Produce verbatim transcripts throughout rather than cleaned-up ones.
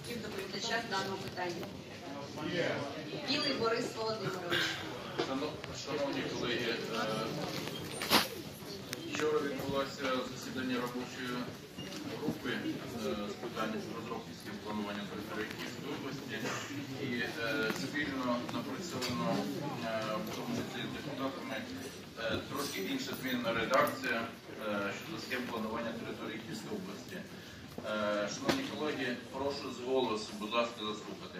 співдоповідача з даного питання. Білий Борис Володимирович. Шановні колеги, вчора відбулося засідання робочої групи з питань розробки схем планування території Київської області і спільно напрацьовано пропозиції з депутатами трошки інша змінена редакція щодо схем планування території Київської області. Шановні колеги, прошу з голосу, будь ласка, заслухати.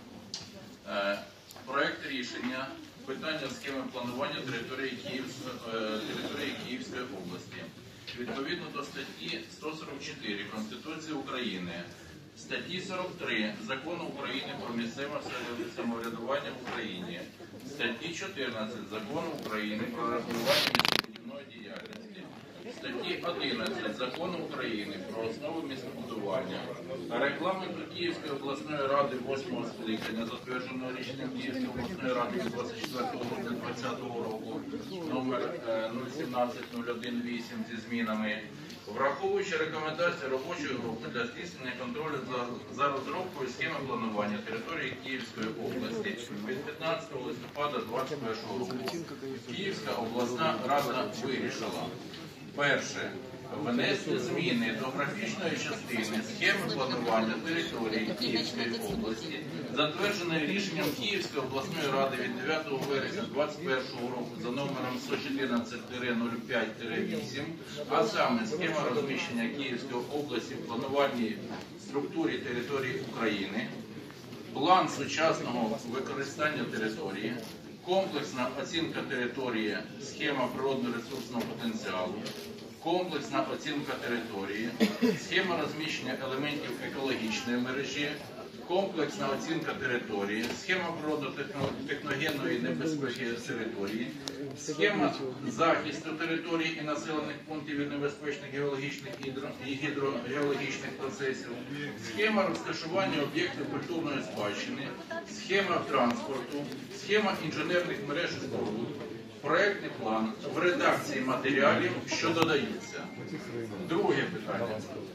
Проект рішення питання схеми планування території Київської, території Київської області. Відповідно до статті сто сорок чотири Конституції України, статті сорок три Закону України про місцеве самоврядування в Україні, статті чотирнадцять Закону України про регулювання містобудівної діяльності, статті одинадцять Закону України про основи містобудування, регламенту Київської обласної ради восьмого скликання, затвердженого рішенням Київської обласної ради від двадцять четвертого грудня двадцятого року, номер нуль сімнадцять нуль один вісім зі змінами, враховуючи рекомендації робочої групи для здійснення контролю за, за розробкою схеми планування території Київської області від п'ятнадцятого листопада двадцять першого року, Київська обласна рада вирішила: перше. Внести зміни до графічної частини схеми планування території Київської області, затвердженої рішенням Київської обласної ради від дев'ятого вересня двадцять першого року за номером сто чотирнадцять нуль п'ять вісім, а саме схема розміщення Київської області в планувальній структурі території України, план сучасного використання території, комплексна оцінка території, схема природно-ресурсного потенціалу, комплексна оцінка території, схема розміщення елементів екологічної мережі, комплексна оцінка території, схема природно-техногенної небезпеки території, схема захисту території і населених пунктів від небезпечних геологічних і гідрогеологічних процесів, схема розташування об'єктів культурної спадщини, схема транспорту, схема інженерних мереж і споруд, проектний план в редакції матеріалів, що додаються. Друге питання.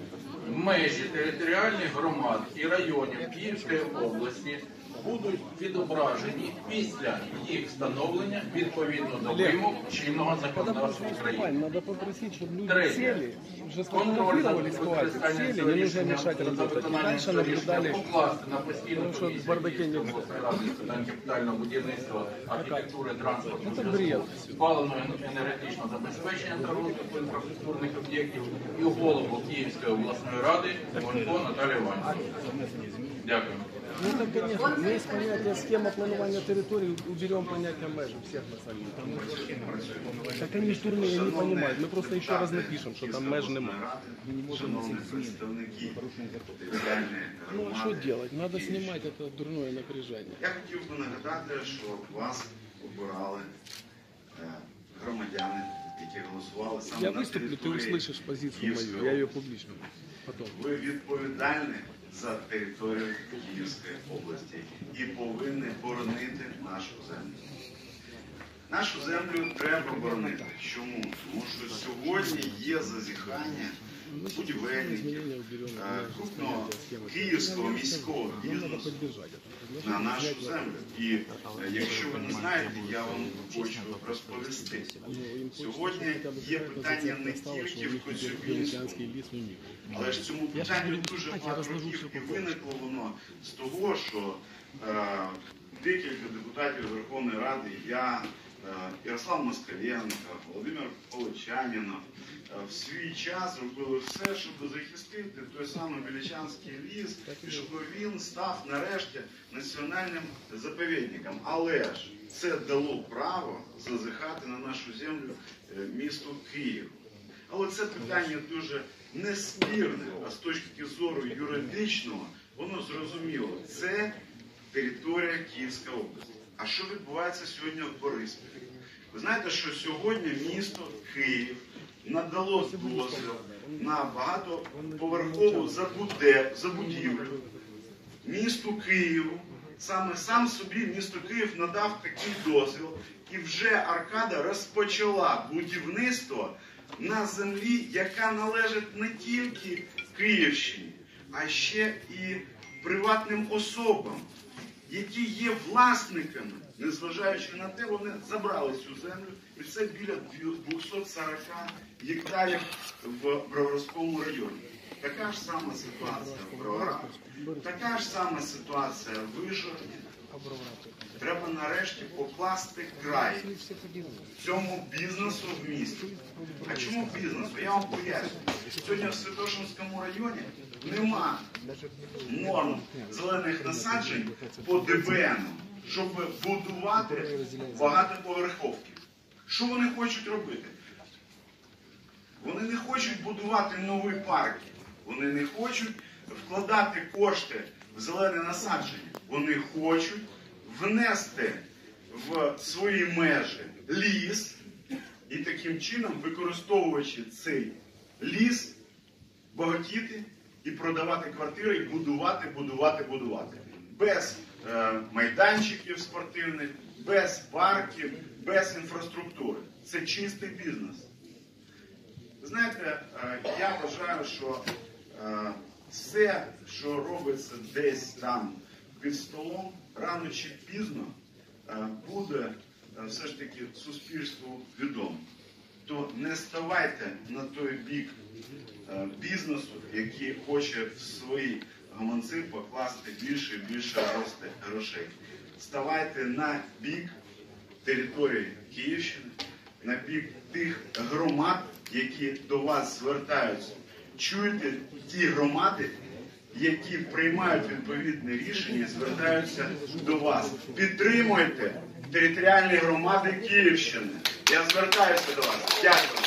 Межі територіальних громад і районів Київської області будуть відображені після їх встановлення відповідно до вимог чинного законодавства України. Третє. Контроль за використанням цього рішення за виконанням цього рішення покласти на постійну комісію Київської обласної ради з питань капітального будівництва, архітектури, транспорту, зв'язку, паливного енергетичного забезпечення та розвитку інфраструктурних об'єктів і голову Київської обласної ради Гонько Наталію Іванівну. Дякую. Ну так, конечно, мы из понятия схема планирования территории уберем понятие межи всех национальных. Так они штурмы не понимают, мы просто еще раз напишем, что там меж немає. Ну а что делать? Надо снимать это дурное напряжение. Я хотів би нагадати, що вас обирали громадяни, які голосували саме я на выступлю, території ты услышишь позицию мою, я ее публично потом. Ви відповідальні за територію Київської області і повинні боронити нашу землю. Нашу землю треба боронити. Чому? Тому що сьогодні є зазіхання будівельників, крупного київського міського бізнесу на нашу землю. І якщо ви не знаєте, я вам хочу розповісти. Сьогодні є питання не тільки в Коцюбинську, але ж цьому питанню дуже багато років і виникло воно з того, що е, декілька депутатів Верховної Ради, я, е, Ярослав Москаленко, Володимир Полочанінов, в свій час робили все, щоб захистити той самий Біличанський ліс, і щоб він став нарешті національним заповідником. Але ж це дало право зазихати на нашу землю місту Київ. Але це питання дуже неспірне, а з точки зору юридичного, воно зрозуміло. Це територія Київської області. А що відбувається сьогодні в Борисполі? Ви знаєте, що сьогодні місто Київ надало дозвіл на багатоповерхову забудівлю місту Києву. Саме сам собі місто Київ надав такий дозвіл, і вже Аркада розпочала будівництво на землі, яка належить не тільки Київщині, а ще і приватним особам, які є власниками, незважаючи на те, вони забрали цю землю, і це біля двохсот сорока гектарів в Броварському районі. Така ж сама ситуація в Броварах, така ж сама ситуація в Вишгороді. Треба нарешті покласти край цьому бізнесу в місті. А чому бізнесу? Я вам поясню. Сьогодні в Святошинському районі нема норм зелених насаджень по Д Б Н, щоб будувати багатоповерховки. Що вони хочуть робити? Вони не хочуть будувати нові парки. Вони не хочуть вкладати кошти в зелене насадження. Вони хочуть внести в свої межі ліс і таким чином, використовуючи цей ліс, багатіти і продавати квартири, і будувати, будувати, будувати. Без е, майданчиків спортивних, без парків, без інфраструктури. Це чистий бізнес. Знаєте, е, я вважаю, що е, все, що робиться десь там під столом, рано чи пізно буде все ж таки суспільству відомо. То не ставайте на той бік бізнесу, який хоче в свої гаманці покласти більше і більше грошей. Ставайте на бік території Київщини, на бік тих громад, які до вас звертаються. Чуєте ті громади, які приймають відповідне рішення і звертаються до вас. Підтримуйте територіальні громади Київщини. Я звертаюся до вас. Дякую.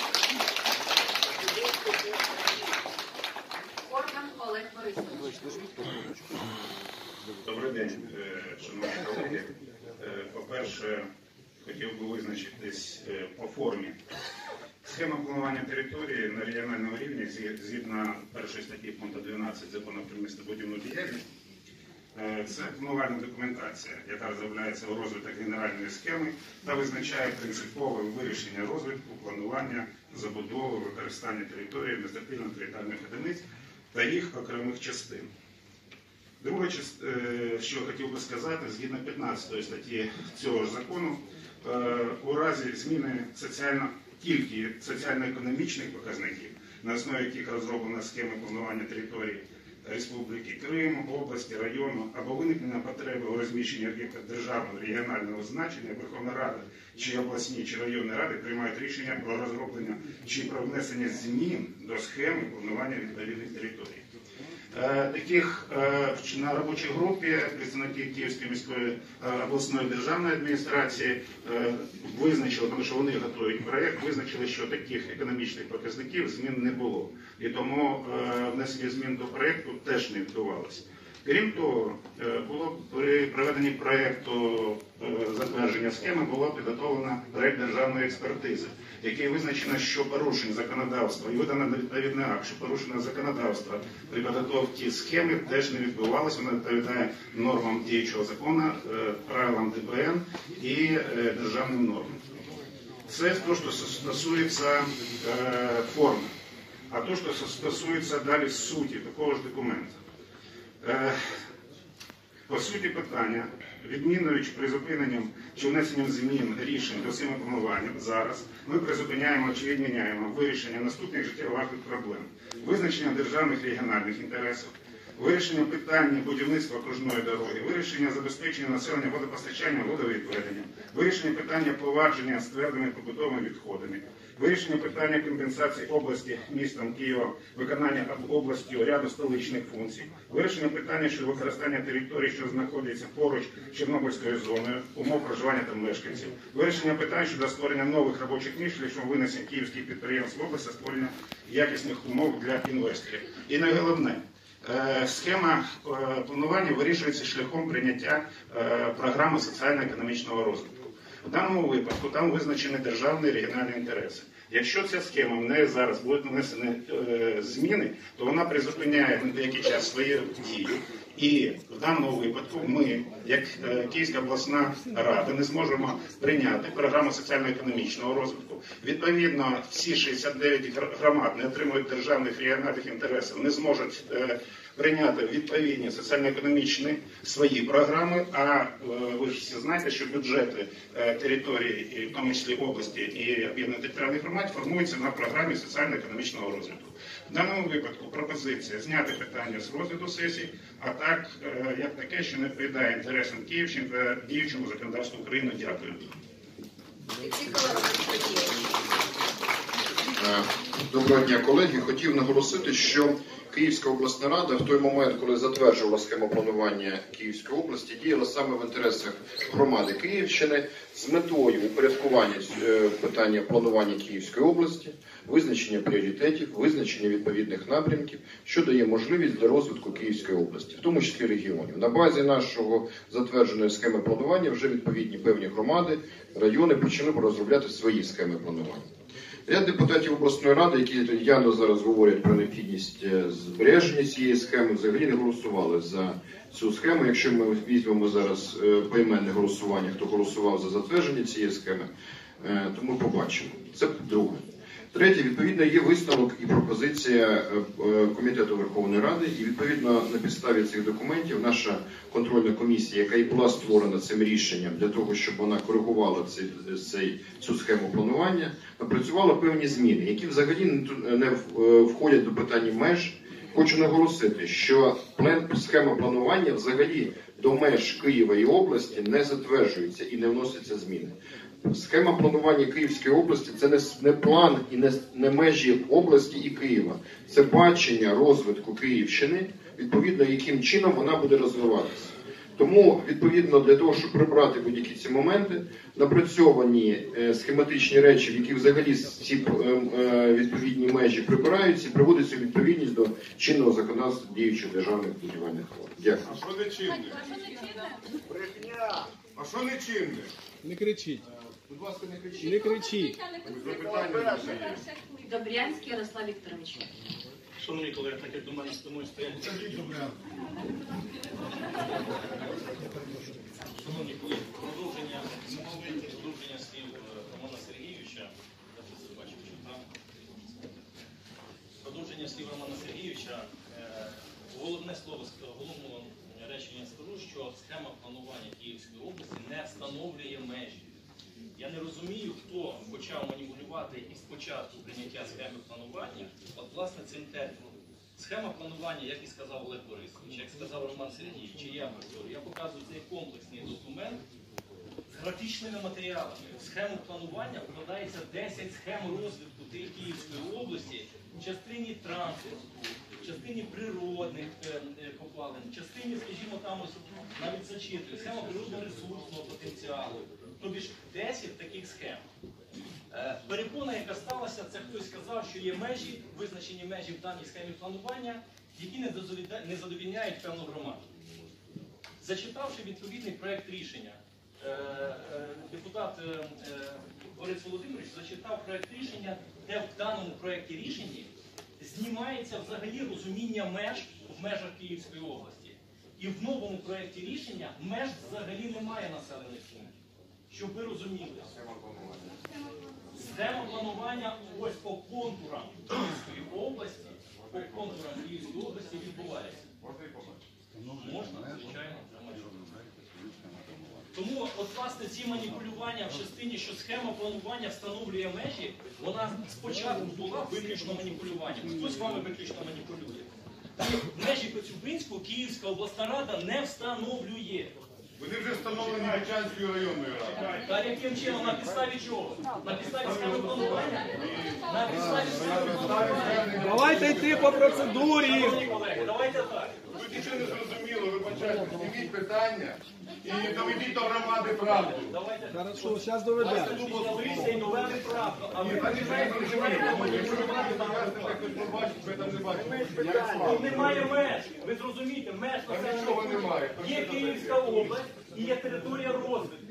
Орган Олег Борисович. Добрий день, шановні колеги. По-перше, хотів би визначитись по формі. Схема планування території на регіональному рівні, згідно першої статті пункту дванадцять Закону про містобудівну діяльність, це планувальна документація, яка розробляється у розвиток генеральної схеми та визначає принципове вирішення розвитку, планування, забудови, використання території адміністративно-територіальних одиниць та їх окремих частин. Друге, що хотів би сказати, згідно п'ятнадцятої статті цього ж закону, у разі зміни соціально тільки соціально-економічних показників, на основі яких розроблена схема планування території Республіки Крим, області, району, або виникнення потреби у розміщенні об'єктів державного регіонального значення, Верховна Рада, чи обласні, чи районні ради приймають рішення про розроблення чи про внесення змін до схеми планування відповідних територій. Таких на робочій групі представники Київської міської обласної державної адміністрації визначили, тому що вони готують проєкт, визначили, що таких економічних показників змін не було. І тому внесення змін до проєкту теж не відбувалося. Крім того, було при проведенні проєкту затвердження схеми було підготовлено проєкт державної експертизи, який визначено, що порушень законодавства і видано відповідний акт, що порушено законодавство при підготовці схеми теж не відбувалося, воно відповідає нормам діючого закону, правилам Д Б Н і державним нормам. Це те, що стосується форми. А те, що стосується далі суті такого ж документу. По суті питання, відмінюючи призупиненням чи внесенням змін рішень до схеми планування, зараз ми призупиняємо чи відміняємо вирішення наступних життєвих проблем. Визначення державних регіональних інтересів, вирішення питання будівництва окружної дороги, вирішення забезпечення населення водопостачання, водовідведення, вирішення питання повадження з твердими побутовими відходами, вирішення питання компенсації області містом Києва, виконання областю ряду столичних функцій, вирішення питання щодо використання територій, що знаходяться поруч з Чорнобильською зоною, умов проживання та мешканців, вирішення питань щодо створення нових робочих місць шляхом винесення київських підприємств в область, створення якісних умов для інвесторів. І найголовне, схема планування вирішується шляхом прийняття програми соціально-економічного розвитку. В даному випадку там визначені державні регіональні інтереси. Якщо ця схема в неї зараз будуть внесені е, зміни, то вона призупиняє на деякий час свої дії. І в даному випадку ми, як е, Київська обласна рада, не зможемо прийняти програму соціально-економічного розвитку. Відповідно, всі шістдесят дев'ять громад не отримують державних регіональних інтересів, не зможуть е, прийняти відповідні соціально-економічні свої програми, а ви ж всі знаєте, що бюджети території, і в тому числі області і об'єднаних територіальних громад, формуються на програмі соціально-економічного розвитку. В даному випадку пропозиція зняти питання з розгляду сесії, а так, як таке, що не відповідає інтересам Київщини та діючому законодавству України. Дякую. Доброго дня, колеги. Хотів наголосити, що Київська обласна рада в той момент, коли затверджувала схему планування Київської області, діяла саме в інтересах громади Київщини з метою упорядкування питання планування Київської області, визначення пріоритетів, визначення відповідних напрямків, що дає можливість для розвитку Київської області, в тому числі регіонів. На базі нашого затвердженої схеми планування вже відповідні певні громади, райони почали розробляти свої схеми планування. Ряд депутатів обласної ради, які явно зараз говорять про необхідність збереження цієї схеми, взагалі не голосували за цю схему. Якщо ми візьмемо зараз поіменне голосування, хто голосував за затвердження цієї схеми, то ми побачимо. Це друге. Третє, відповідно, є висновок і пропозиція Комітету Верховної Ради, і відповідно на підставі цих документів наша контрольна комісія, яка і була створена цим рішенням для того, щоб вона коригувала цей, цей, цю схему планування, напрацювала певні зміни, які взагалі не входять до питання меж. Хочу наголосити, що схема планування взагалі до меж Києва і області не затверджується і не вносяться зміни. Схема планування Київської області – це не, не план і не, не межі області і Києва. Це бачення розвитку Київщини, відповідно, яким чином вона буде розвиватися. Тому, відповідно, для того, щоб прибрати будь-які ці моменти, напрацьовані е, схематичні речі, в які взагалі ці е, е, відповідні межі прибираються, приводяться у відповідність до чинного законодавства діючих державних будівельних форм. Дякую. А що не чинне? А що не чинне? Не кричіть. Будь ласка, не кричіть. Не кричіть. Запитання. Добрянський Ярослав Вікторович. Шановні колеги, так як до мене спиною стоять. Шановні колеги, продовження, продовження слів Романа Сергійовича, продовження слів Романа Сергійовича, головне слово, головне речення скажу, що схема планування Київської області не встановлює межі. Я не розумію, хто почав маніпулювати і спочатку прийняття схеми планування, от власне цим терміном. Схема планування, як і сказав Олег Борисович, як сказав Роман Сергійович, чи я повторюю, я показую цей комплексний документ з графічними матеріалами. В схему планування вкладається десять схем розвитку Київської області в частині транспорту, в частині природних копалин, в частині, скажімо, там ось навіть зачитую, схема природно-ресурсного потенціалу. Тобі ж десять таких схем. Перепона, яка сталася, це хтось сказав, що є межі, визначені межі в даній схемі планування, які не задовільняють певну громаду. Зачитавши відповідний проєкт рішення, депутат Борис Володимирович зачитав проєкт рішення, де в даному проєкті рішення знімається взагалі розуміння меж в межах Київської області. І в новому проєкті рішення меж взагалі немає населених пунктів. Щоб ви розуміли. Схема планування ось по контурам Київської області, по контурам Київської області відбувається. Можна і побачити? Можна, звичайно. Тому, от, власне, ці маніпулювання в частині, що схема планування встановлює межі, вона спочатку була виключно маніпулюванням. Хтось з вами виключно маніпулює. Межі Коцюбинського Київська обласна рада не встановлює. Вони вже встановлені Гречанською районною радою. Та яким чином? На підставі чого? На підставі схеми планування? На підставі схеми планування? Давайте йти по процедурі. Шановні колеги, давайте так. Ви нічого не зрозуміло, вибачайте, підніміть питання і доведіть до громади правду. Давайте. Хорошо, зараз доведемо. Дивіться і довели правду. А ви починаєте Тут немає меж. Ви зрозумієте, меж на це Нічого немає. Є Київська область і є територія розвитку.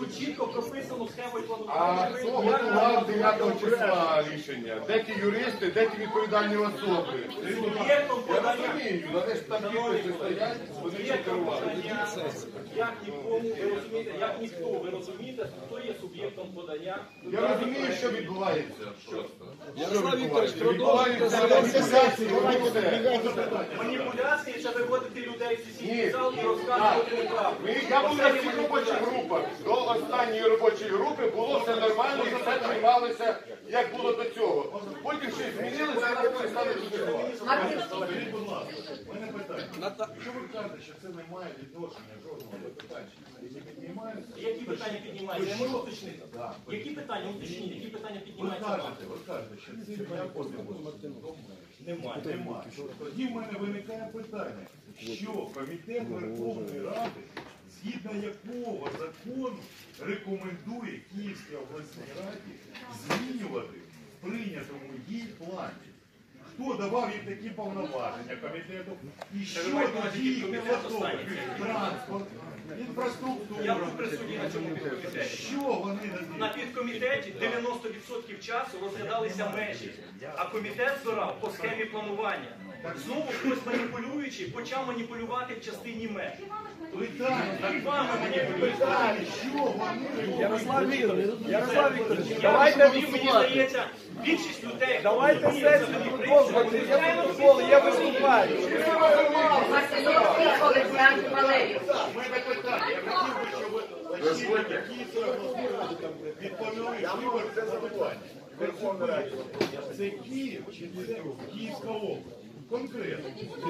Тут чітко прописано схемою А планування. хто готував дев'ятого числа рішення? Де ті юристи, де ті відповідальні особи? Суб'єктом Я подання. розумію, вони ж там підписи стоять, вони що Суб'єктом керували. подання. Як нікому, ви розумієте, як ніхто, ви розумієте, хто є суб'єктом подання. Я розумію, що відбувається. Що Ярослав Вікторович, відбувається? продовжуйте Відбувається маніпуляції. Маніпуляції це виводити людей в Ні. сесійний зал і розказувати неправду. Ми- Я був на всіх робочих групах. До останньої робочої групи було все нормально і все приймалося, як було до цього. Потім щось змінилося, а нас перестали підтримувати. Мартин, Скажіть, будь ласка, у мене питання. Що ви кажете, що це не має відношення жодного до питань? Які піднімаються? Які питання піднімаються? Я можу уточнити? Які питання уточніть? Які питання Ви піднімаються? кажете, ви кажете, що ці поділи Немає. немає. Тоді в мене виникає питання, що Комітет Верховної Ради, згідно якого закону рекомендує Київській обласній раді змінювати в прийнятому їй плані? Хто давав їм такі повноваження комітету? І що тоді їх не готовить? Транспорт, інфраструктура. Я був присутній на цьому підкомітеті. Що вони не На підкомітеті дев'яносто відсотків часу розглядалися межі, а комітет збирав по схемі планування. Знову хтось маніпулюючи почав маніпулювати в частині меж. питання? І вами маніпулюють. Питання, що вони Ярослав Вікторович, Ярослав Вікторович, Я давайте розповів, мені виступати. здається, більшість людей, хто Давайте розуміє сесію взагалі продовжувати. Є протокол, я виступаю. Мартиновський Олександр Валерійович. У мене питання. Я хотів би, щоб ви сьогодні Київської обласної ради відповіли виборці на питання. Верховна Рада. Це Київ чи це Київська область? Конкретно.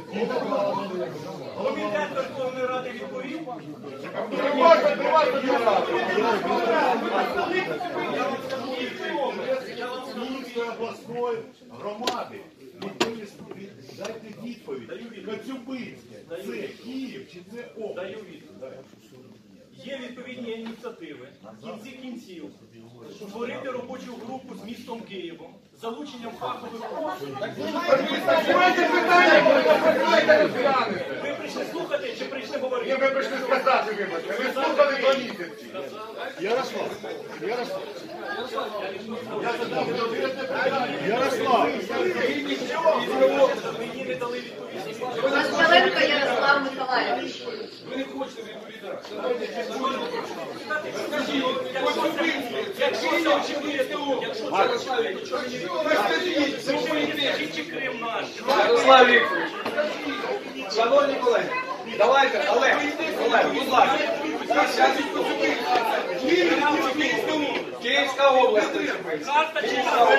Комітет Верховної Ради відповів. Можна тривати Київської обласної громади. Дайте відповідь. Коцюбинське. Це Київ чи це область? Даю відповідь. Є відповідні ініціативи. В кінці кінців створити робочу групу з містом Києвом, з залученням фахових осіб. Ви прийшли слухати чи прийшли Ні, говорити? ви прийшли сказати, вибачте. Ви слухали два місяці. Ярослав, Ярослав, Ярослав. Мені не дали відповісти. Москаленко Ярослав Миколаївич. Чи Крим наш? Ярослав Вікторович, шановні колеги, давайте, Олег, Олег, будь ласка. Київська область. Карта чи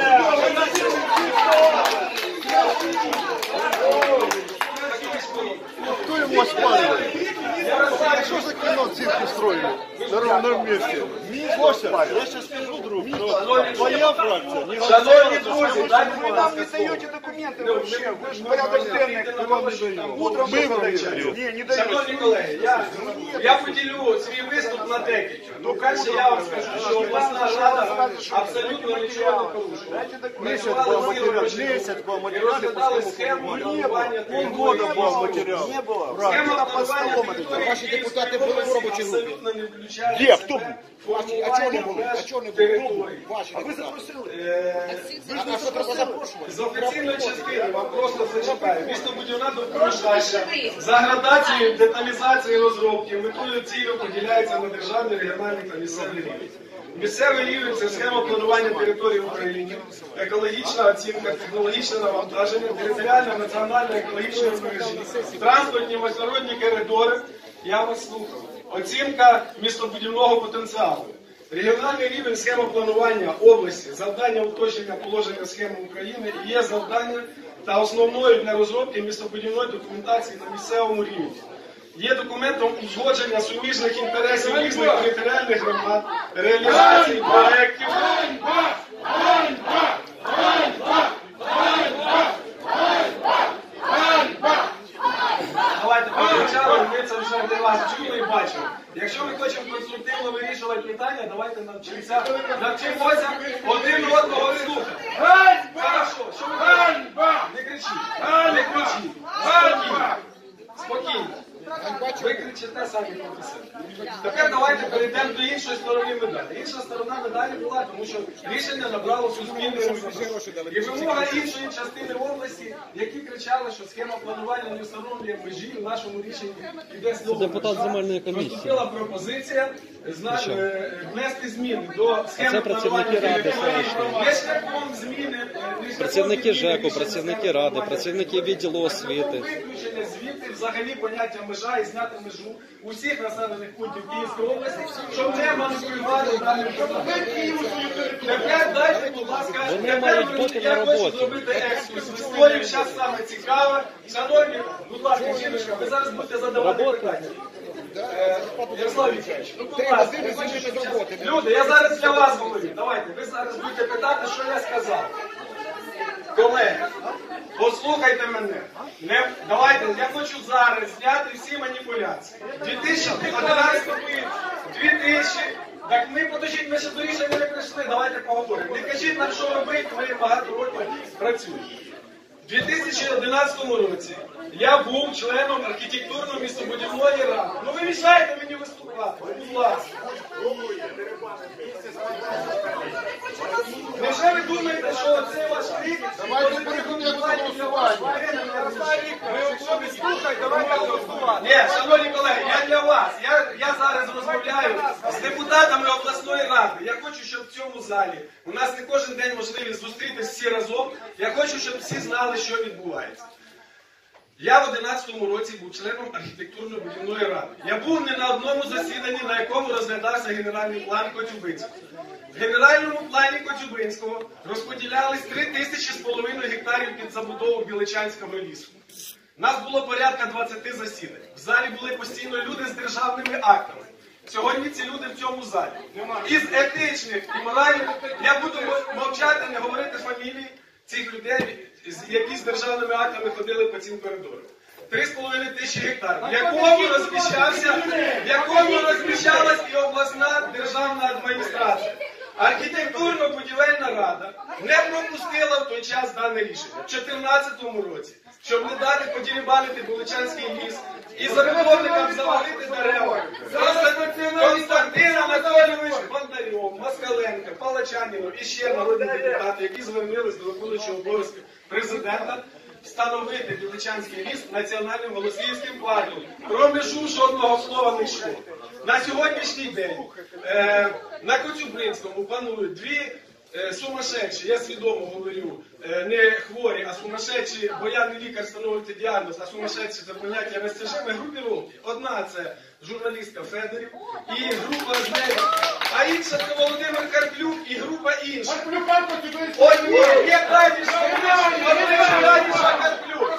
кто его оспаривает? Что за кино цирк устроили? На ровном месте. Кося, я сейчас скажу, друг, что твоя фракция не Шановні друзі, дайте, Вы будь нам ласка, не слово. даете документы вообще. Вы же порядок денег вам не даем. Утром мы вам даем. Не, не даем. Шановні колеги, я, я поділю свій виступ на декілька. Ну, перше, я вам скажу, що обласна рада абсолютно нічого не порушувала. Ми Месяц давали был всі материал, робочі месяц групи был і материал. розглядали схему планування Полгода території. был материал. Не было. Схема Под столом планування это. території Ваши депутаты Київської были в області рабочей группе. абсолютно не включає Где? в Кто себе был? Ваши, а чего не формування было? А меж чего не было? території. Ваши. А вы запросили? Е, А что тогда запрошивали? З офіційної частини вам просто зачитаю. Містобудівна документація за градацією, деталізації розробки метою цілю поділяється на державний, регіональний та місцевий рівень. Місцевий рівень – це схема планування території України, екологічна оцінка, технологічне навантаження, територіальна національна екологічна мережі, транспортні міжнародні коридори. Я вас слухав. Оцінка містобудівного потенціалу. Регіональний рівень схема планування області, завдання уточнення положення схеми України і є завдання та основною для розробки містобудівної документації на місцевому рівні. Є документом узгодження суміжних інтересів різних територіальних громад, реалізації проєктів. Давайте почали, ми це вже один раз чули і бачили. Якщо ми хочемо конструктивно вирішувати питання, давайте навчимося, навчимося один одного слухати. Хорошо, що ви кажете? Не кричіть, не кричіть. Спокійно. Спокійно. Ви кричите самі проти себе. Тепер давайте перейдемо до іншої сторони медалі. Інша сторона медалі була, тому що рішення набрало суспільний резонанс. І вимога іншої частини області, які кричали, що схема планування не встановлює межі, в нашому рішенні іде слово депутат земельної комісії. Поступила пропозиція зна- е, внести зміни до схеми це планування працівники ради території. селищної. Є шляхом зміни, е, не шляхом Працівники зміни ЖЕКу, рішення працівники схеми ради, планування працівники відділу освіти. Виключення звідти взагалі поняття межа і зняти межу усіх населених пунктів Київської області, щоб не маніпулювати даним питанням. Тепер дайте, будь ласка, Вони тепер мають ви- бути я на хочу роботі. зробити екскурс в історію, зараз саме цікаве. Шановні, будь ласка, жіночка, ви зараз будете задавати питання. Е, Ярослав Вікторович, ну будь ласка, я хочу, щоб час- люди, я зараз для вас говорю. Давайте, ви зараз будете питати, що я сказав. Колеги, послухайте мене. Не, давайте, я хочу зараз зняти всі маніпуляції. дві тисячі одинадцятому дві тисячі Так ми, подождіть, ми ще до рішення не прийшли, давайте поговоримо. Не кажіть нам, що робити, ми багато років працюємо. У дві тисячі одинадцятому році я був членом архітектурно-містобудівної ради. Ну ви мішаєте мені виступати, будь ласка. Невже ви думаєте, що це ваш крик? Давайте переходимо до голосування. Ви слухайте, давайте голосувати. Ні, шановні колеги, я для вас. Я, я зараз розмовляю з депутатами обласної ради. Я хочу, щоб в цьому залі у нас не кожен день можливість зустрітися всі разом. Я хочу, щоб всі знали, що відбувається. Я в одинадцятому році був членом архітектурно-будівної ради. Я був не на одному засіданні, на якому розглядався генеральний план Коцюбинського. В генеральному плані Коцюбинського розподілялись три тисячі з половиною гектарів під забудову Біличанського лісу. Нас було порядка двадцяти засідань. В залі були постійно люди з державними актами. Сьогодні ці люди в цьому залі. Із етичних і моральних, я буду мовчати, не говорити фамілії цих людей, які з державними актами ходили по цим коридорам. Три з половиною тисячі гектарів, в якому розміщався, в якому розміщалась і обласна державна адміністрація. Архітектурно-будівельна рада не пропустила в той час дане рішення в дві тисячі чотирнадцятому році, щоб не дати подірібанити Буличанський ліс і забудовникам завалити дерева. Константин Анатолійович Бондарьов, Москаленко, Палачанінов і ще народні депутати, які звернулись до виконуючого обов'язки президента, встановити Біличанський ліс національним голослівським парком. Про межу жодного слова не йшло. На сьогоднішній день е, на Коцюбинському панують дві е, сумасшедші, я свідомо говорю, е, не хворі, а сумасшедші, бо я не лікар встановити діагноз, а сумасшедші це поняття розтяжеми групіровки. Одна це журналістка Федорів і група з нею, а інша це Володимир Карплюк і група інша. Ой, ні, є дальніша, Володимир дальніша Карплюк.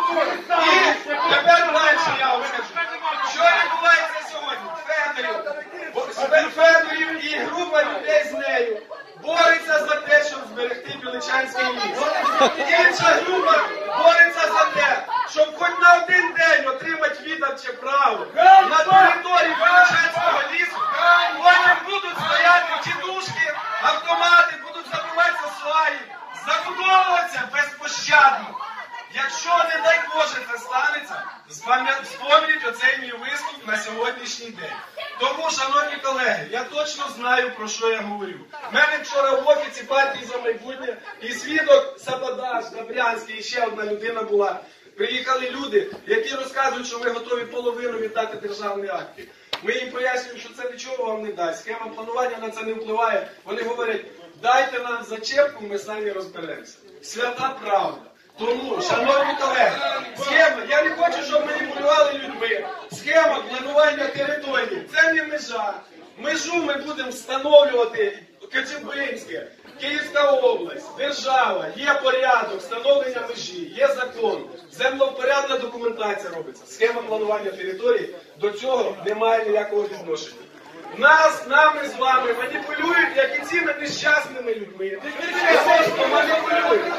І тепер далі я вам скажу. Що відбувається сьогодні? Федорів, Федорів і група людей з нею бореться за те, щоб зберегти Біличанський ліс. Інша група бореться за те, щоб хоч на один день отримати віддавче право на території Біличанського лісу. Потім будуть стояти тітушки, автомати, будуть забиватися сваї, забудовуватися безпощадно. Якщо, не дай Боже, це станеться, вспомніть оцей мій виступ на сьогоднішній день. Тому, шановні колеги, я точно знаю, про що я говорю. У мене вчора в офісі партії «За майбутнє» і свідок Сабадаш, Добрянський, і ще одна людина була. Приїхали люди, які розказують, що ми готові половину віддати державні акти. Ми їм пояснюємо, що це нічого вам не дасть. Схема планування на це не впливає. Вони говорять, дайте нам зачепку, ми самі розберемося. Свята правда. Тому, шановні колеги, схема, я не хочу, щоб маніпулювали людьми. Схема планування території – це не межа. Межу ми будемо встановлювати Коцюбинське, Київська область, держава, є порядок, встановлення межі, є закон, землевпорядна документація робиться. Схема планування території до цього не має ніякого відношення. Нас, нами з вами маніпулюють, як і цими нещасними людьми. Просто маніпулюють.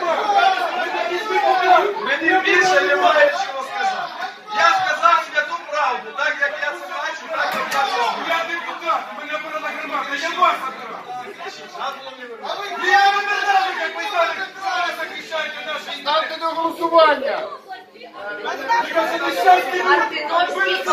Мені більше немає чого сказати. Я сказав святу правду, так як я це бачу, так як я це знаю. Я депутат, мене обирала громада, я вас обирав. Я не державник, як ви зараз захищаєте наші інтереси. Ставте на голосування. Мартиновський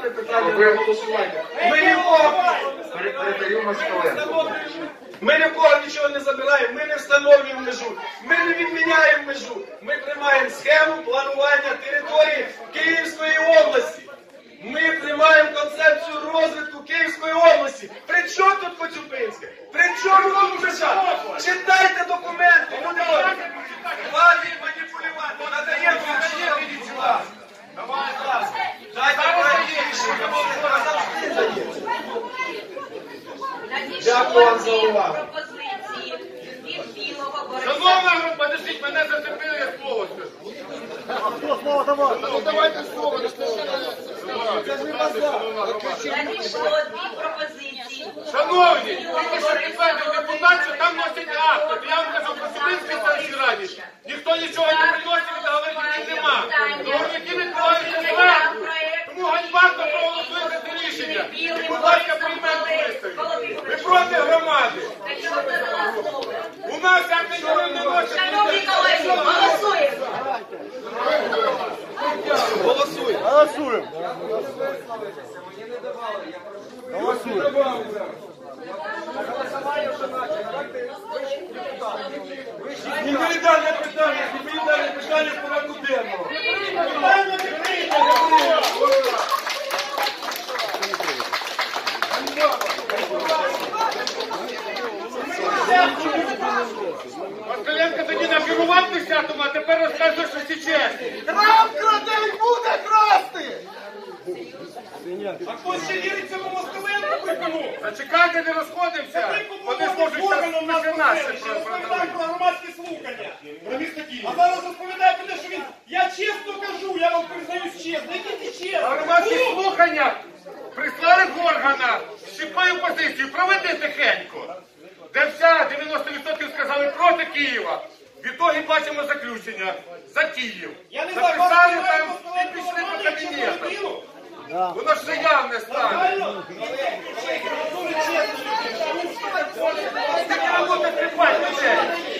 ставте питання на голосування. Ми ні в кого, Передаю Москаленко. ми ні в кого нічого не забираємо, ми не встановлюємо межу, ми не відміняємо межу. Ми приймаємо схему планування території Київської області. Ми приймаємо концепцію розвитку Київської області. При чому тут Коцюбинське? При чому тут Бежа? Читайте документи, люди добрі. Хватить маніпулювати. Надаємо відповіді сюди. Давай, будь ласка. Дайте проєкт рішення. Завжди даємо. Дякую вам за увагу. Пропозиції від Білого Бориса. Шановна група, подождіть, мене зацепили, я слово скажу. Хто слово давай? Ну давайте слово, не слово. Надійшло дві пропозиції. Шановні, тільки що підтвердив депутат, що там носять акти. Я вам кажу, про Сибірській станції раді. Ніхто нічого не приносить, договорників нема. Договорники відкриваються зверху. Тому ганьбарно проголосує за це рішення. Депутатська приймає виставі. Ви проти громади. У нас як не не носять. Шановні колеги, голосуємо. Голосуємо. Голосуємо. Голосуємо. Індивідуальне питання, індивідуальне питання в порядку денного. Питання не прийнято. Москаленко тоді накерував десятому, а тепер розказує, що всі чесні. Крав краде і буде красти! А хто ще вірить цьому Москаленку викону? Зачекайте, не розходимося. Вони зможуть нас розповідає про громадські слухання. Про місто Київ. А зараз розповідає про те, що він... Я чесно кажу, я вам признаюсь чесно. Які ти чесно? Громадські слухання прислали Горгана з чіткою позицією. Проведи тихенько. Де вся дев'яносто відсотків сказали проти Києва. Відтоді бачимо заключення за Київ. Записали там і пішли по кабінетам. Воно ж все явне стане. Ти роботи тріпать людей.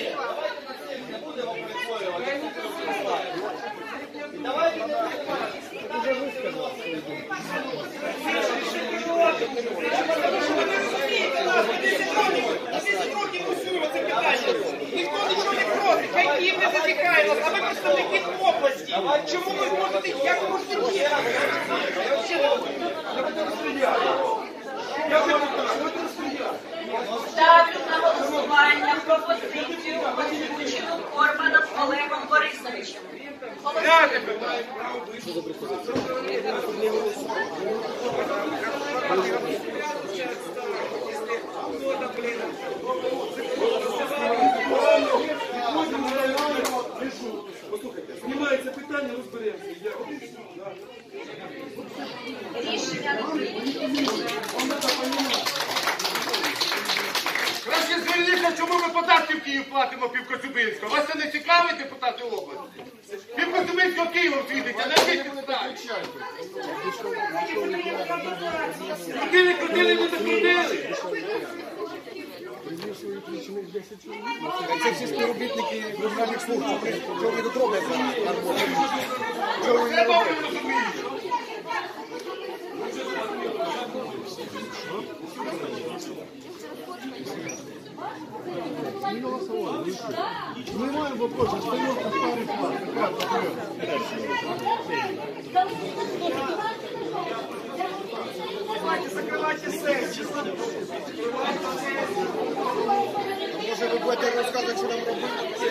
Ніхто нічого не просить, хай Київ не затікає нас, а ви представники області. Чому ви можете, як ви можете діяти? Ставлю на голосування пропозицію, озвучену Корбаном Олегом Борисовичем. Знімається питання, розберемося. Рішення не прийнято. Краще зверніться, чому ми податки в Київ платимо півкоцюбинського. Вас це не цікавить, депутати області? Півкоцюбинського Києва світиться, на всіх підставі. Крутили, крутили, не закрутили. Це всі співробітники державних служб, що вони тут роблять на роботі. Що вони не роблять? Мы маем вопрос, остается старый план. Закривайте сесію. Може ви будете розказувати, що нам робити?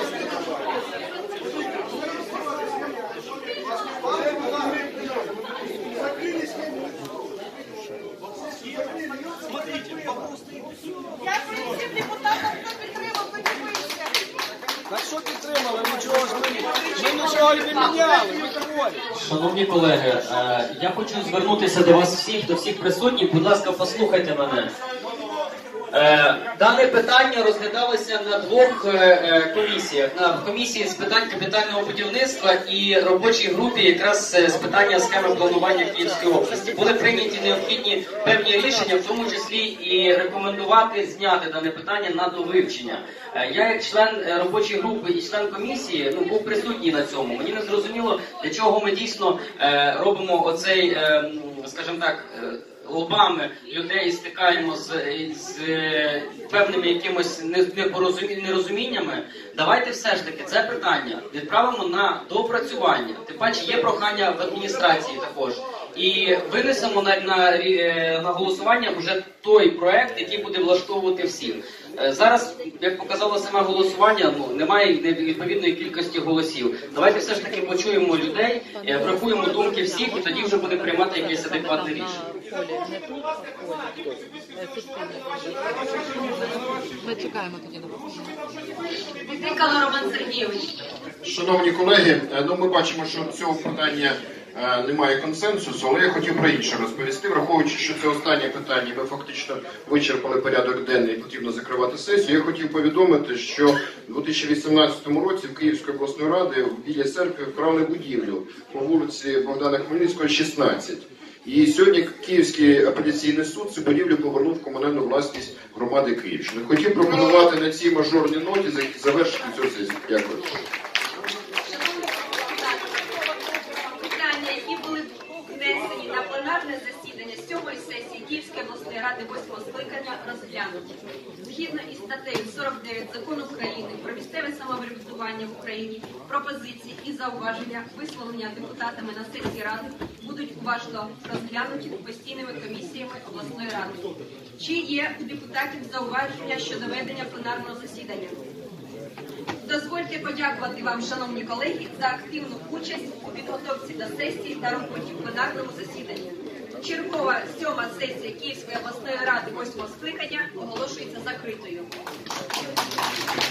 Я просив депутатам, хто підтримав, подивився. Так що підтримали? Нічого ж ми, ми нічого не міняли, ми доволі. Шановні колеги, е, я хочу звернутися до вас всіх, до всіх присутніх. Будь ласка, послухайте мене. Е, Дане питання розглядалося на двох е, комісіях. На комісії з питань капітального будівництва і робочій групі якраз з питання схеми планування Київської області. Були прийняті необхідні певні рішення, в тому числі і рекомендувати зняти дане питання на довивчення. Е, я як член робочої групи і член комісії ну, був присутній на цьому. Мені не зрозуміло, для чого ми дійсно е, робимо оцей, е, скажімо так, е, лобами людей стикаємо з, з певними якимось нерозуміннями. Давайте все ж таки це питання відправимо на доопрацювання. Тим паче є прохання в адміністрації також. І винесемо на, на, на голосування вже той проект, який буде влаштовувати всіх. Зараз, як показало саме голосування, ну, немає відповідної кількості голосів. Давайте все ж таки почуємо людей, врахуємо думки всіх і тоді вже буде приймати якесь адекватне рішення. Ми чекаємо тоді на Вітикало Роман Сергійович. Шановні колеги, ну ми бачимо, що цього питання немає консенсусу, але я хотів про інше розповісти, враховуючи, що це останнє питання, ми фактично вичерпали порядок денний і потрібно закривати сесію. Я хотів повідомити, що у дві тисячі вісімнадцятому році в Київської обласної ради біля церкви вкрали будівлю по вулиці Богдана Хмельницького, шістнадцять. І сьогодні Київський апеляційний суд цю будівлю повернув в комунальну власність громади Київщини. Хотів пропонувати на цій мажорній ноті завершити цю сесію. Дякую. Внесені на пленарне засідання сьомої сесії Київської обласної ради восьмого скликання розглянуті. Згідно із статтею сорок дев'ять Закону України про місцеве самоврядування в Україні, пропозиції і зауваження, висловлення депутатами на сесії Ради, будуть уважно розглянуті постійними комісіями обласної ради. Чи є у депутатів зауваження щодо ведення пленарного засідання? Дозвольте подякувати вам, шановні колеги, за активну участь у підготовці до сесії та роботі в пленарному засіданні. Чергова сьома сесія Київської обласної ради восьмого скликання оголошується закритою.